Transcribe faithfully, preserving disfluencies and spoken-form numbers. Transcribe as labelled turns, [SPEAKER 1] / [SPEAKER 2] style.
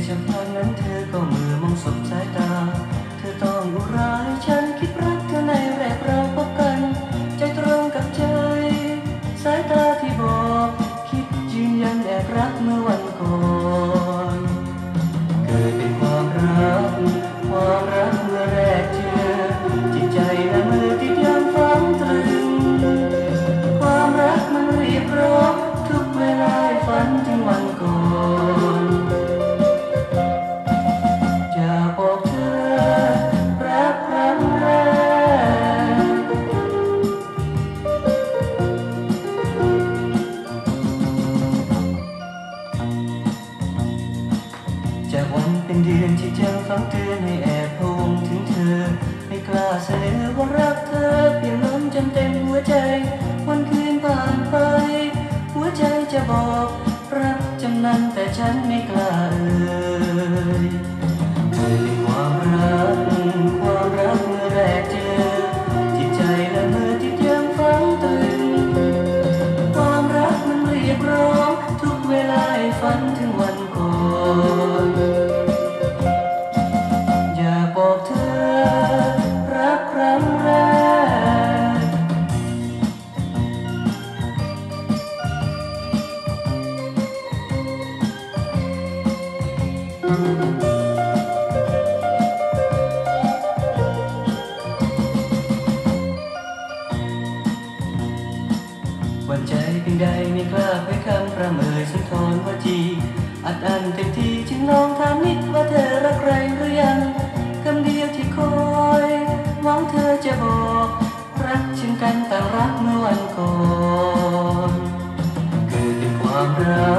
[SPEAKER 1] ฉับพลันนั้นเธอก็มือมองสบสายตาเธอต้องอุราให้ฉันคิดรักเธอในแรกเราพบกันใจตรงกับใจสายตาที่บอกคิดยืนยันแอบรักเมื่อวันก่อนเกิดเป็นความรักความรักเมื่อแรกเจอจิตใจและมือที่ยังฝังตรึงความรักมันเรียบร้อยทุกเวลาฝันถึงวันก่อนจะบอกเธอรักครั้งแรกจากวันเป็นเดือนที่ยังฝังเตือนให้แอบพะวงถึงเธอไม่กล้าเสนอว่ารักเธอเปลี่ยนล้นจนเต็มหัวใจวันคืนผ่านไปหัวใจจะบอกรักจำนั้นแต่ฉันไม่กล้าเอ่ยเธอเป็นความรักความรักเมื่อแรกเจอจิตใจและมือที่ยังฝังตรึงความรักมันเรียกร้องทุกเวลาให้ฝันถึงวันก่อนอยากบอกเธอรักครั้งแรกวันใจเพียงใดไม่กล้าเผยคำประเมินสุนทรวจีอัดอั้นเต็มที่จึงลองถามนิดว่าเธอรักใครหรือยังคำเดียวที่คอยหวังเธอจะบอกรักเช่นกันต่างรักเมื่อวันก่อนเกิดเป็นความรั